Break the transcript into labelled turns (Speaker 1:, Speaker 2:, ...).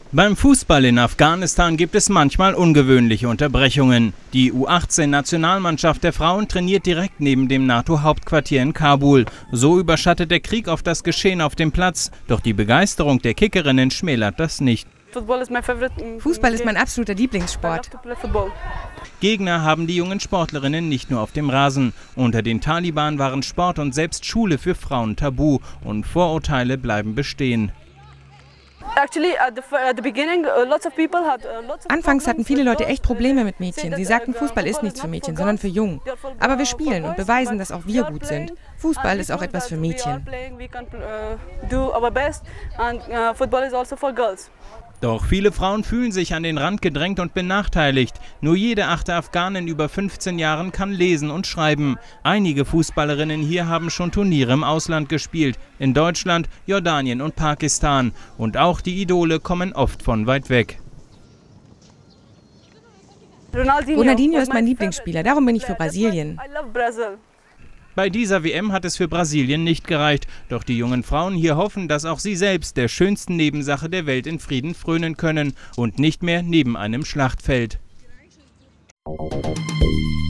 Speaker 1: Beim Fußball in Afghanistan gibt es manchmal ungewöhnliche Unterbrechungen. Die U18-Nationalmannschaft der Frauen trainiert direkt neben dem NATO-Hauptquartier in Kabul. So überschattet der Krieg auf das Geschehen auf dem Platz. Doch die Begeisterung der Kickerinnen schmälert das nicht.
Speaker 2: Fußball ist mein absoluter Lieblingssport.
Speaker 1: Gegner haben die jungen Sportlerinnen nicht nur auf dem Rasen. Unter den Taliban waren Sport und selbst Schule für Frauen tabu. Und Vorurteile bleiben bestehen.
Speaker 2: Anfangs hatten viele Leute echt Probleme mit Mädchen. Sie sagten, Fußball ist nichts für Mädchen, sondern für Jungen. Aber wir spielen und beweisen, dass auch wir gut sind. Fußball ist auch etwas für Mädchen.
Speaker 1: Doch viele Frauen fühlen sich an den Rand gedrängt und benachteiligt. Nur jede 8. Afghanin über 15 Jahren kann lesen und schreiben. Einige Fußballerinnen hier haben schon Turniere im Ausland gespielt. In Deutschland, Jordanien und Pakistan. Und auch die Idole kommen oft von weit weg.
Speaker 2: Ronaldinho ist mein Lieblingsspieler, darum bin ich für Brasilien.
Speaker 1: Bei dieser WM hat es für Brasilien nicht gereicht. Doch die jungen Frauen hier hoffen, dass auch sie selbst der schönsten Nebensache der Welt in Frieden frönen können und nicht mehr neben einem Schlachtfeld.